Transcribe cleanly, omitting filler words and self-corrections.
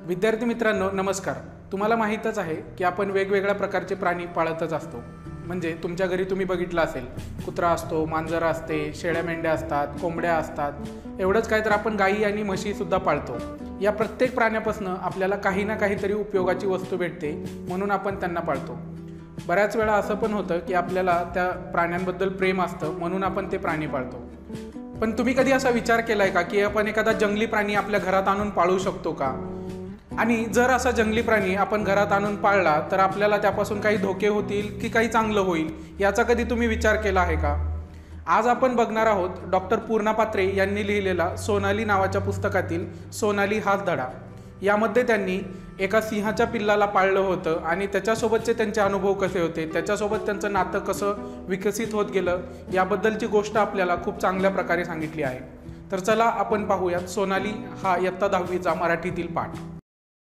विद्यार्थी मित्रांनो नमस्कार। तुम्हाला माहीतच आहे की आपण वेगवेगळ्या प्रकारचे प्राणी पाळतच असतो। म्हणजे तुमच्या घरी तुम्ही बघितलं असेल, कुत्रा असतो, मांजर असते, शेळ्या मेंढ्या असतात, कोंबड्या असतात। एवढंच काय तर आपण गायी आणि म्हशी सुद्धा पाळतो। या प्रत्येक प्राण्यापासून आपल्याला काही ना काहीतरी उपयोगाची वस्तू भेटते, म्हणून आपण त्यांना पाळतो। बऱ्याच वेळा असं पण होतं की आपल्याला त्या प्राण्यांबद्दल प्रेम असतं, म्हणून आपण ते प्राणी पाळतो। पण तुम्ही कधी असा विचार केलाय का की आपण एखादा जंगली प्राणी आपल्या घरात आणून पाळू शकतो का? आणि जर असा जंगली प्राणी आपण घरात आणून पाळला तर आपल्याला त्यापासून काही धोके होतील की काही चांगलं होईल, याचा कधी तुम्ही विचार केला आहे का? आज आपण बघणार आहोत डॉक्टर पूर्णा पात्रे यांनी लिहिलेला सोनाली नावाच्या पुस्तकातील सोनाली हाच धडा। यामध्ये त्यांनी एका सिंहाच्या पिल्लाला पाळलं होतं आणि त्याच्यासोबतचे त्यांचे अनुभव कसे होते, त्याच्यासोबत त्यांचं नातं कसं विकसित होत गेलं, याबद्दलची गोष्ट आपल्याला खूप चांगल्या प्रकारे सांगितली आहे। तर चला आपण पाहूयात सोनाली हा इयत्ता 10वीचा मराठीतील पाठ।